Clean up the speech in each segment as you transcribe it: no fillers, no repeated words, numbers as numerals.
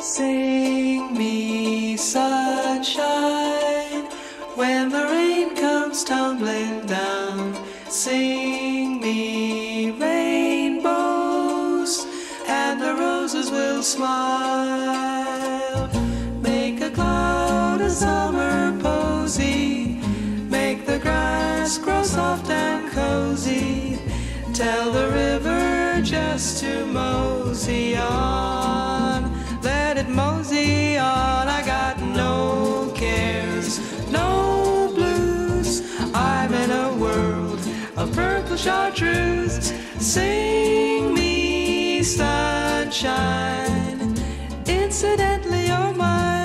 Sing me sunshine when the rain comes tumbling down. Sing me rainbows and the roses will smile. Make a cloud a summer posy, make the grass grow soft and cozy. Tell the river just to mosey on. Let it mosey on. I got no cares, no blues. I'm in a world of purple chartreuse. Sing me sunshine, incidentally you're mine.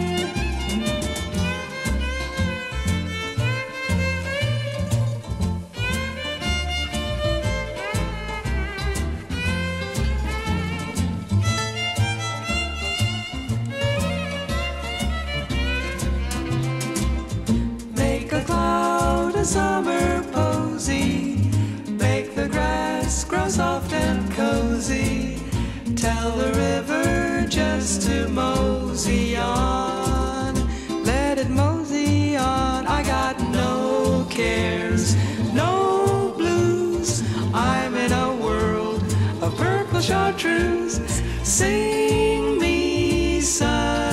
Summer posy, make the grass grow soft and cozy. Tell the river just to mosey on. Let it mosey on. I got no cares, no blues. I'm in a world of purple chartreuse. Sing me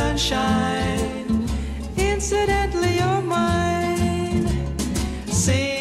sunshine, incidentally you're mine. Sing